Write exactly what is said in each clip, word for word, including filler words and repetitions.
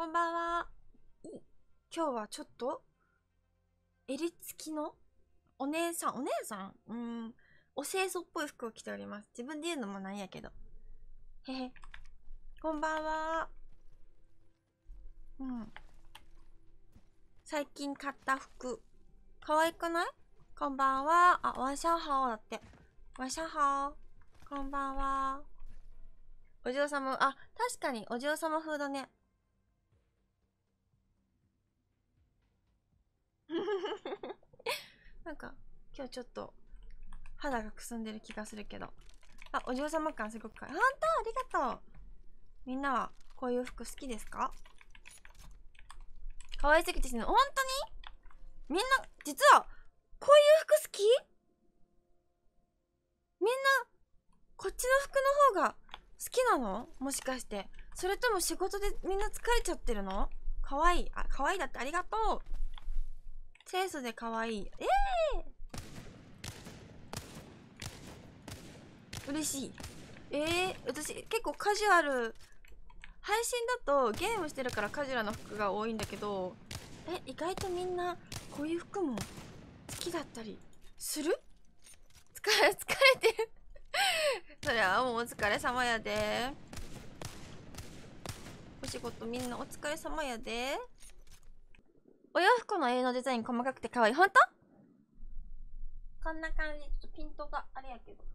こんばんは。今日はちょっと襟付きのお姉さん、お姉さんうーん、お清楚っぽい服を着ております。自分で言うのもなんやけど。へへ。こんばんは。うん。最近買った服。可愛くない？こんばんは。あ、ワンシャンハオだって。ワンシャンハオ。こんばんは。お嬢様、あ、確かにお嬢様風だね。なんか、今日ちょっと肌がくすんでる気がするけど。あ、お嬢様感すごくかわいい。ほんとありがとう。みんなはこういう服好きですか？可愛すぎて死ぬ。ほんとにみんな、実は、こういう服好き？みんな、こっちの服の方が好きなの？もしかして。それとも仕事でみんな疲れちゃってるの？可愛い。あ、可愛いだってありがとう。清楚で可愛い。えー、嬉しい。えー、私結構カジュアル、配信だとゲームしてるからカジュアルな服が多いんだけど、え、意外とみんなこういう服も好きだったりする？疲れ、疲れてるそれはもうお疲れ様やで。お仕事みんなお疲れ様やで。お洋服の絵のデザイン細かくて可愛い。ほんと？こんな感じ。ちょっとピントがあれやけど。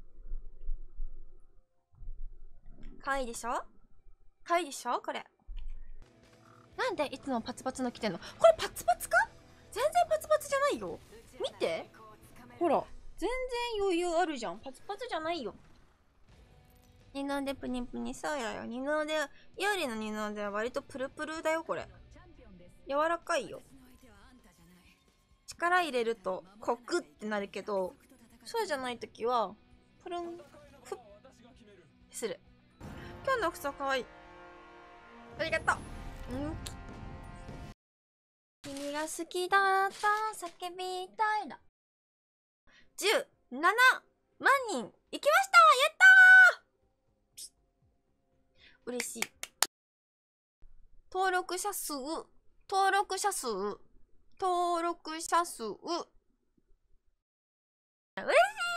可愛いでしょ？可愛いでしょこれ。なんでいつもパツパツの着てんの？これパツパツか？全然パツパツじゃないよ。見て。ほら。全然余裕あるじゃん。パツパツじゃないよ。二の腕プニプニ。そうやよ。二の腕、よりの二の腕は割とプルプルだよ、これ。柔らかいよ。力入れるとコクってなるけど、そうじゃないときは、プルン、フッ、する。今日の服装かわいい。ありがとう。うん。君が好きだと叫びたいだ。じゅうななまん人行きました。やったー。嬉しい。登録者数、登録者数、登録者数。嬉しい。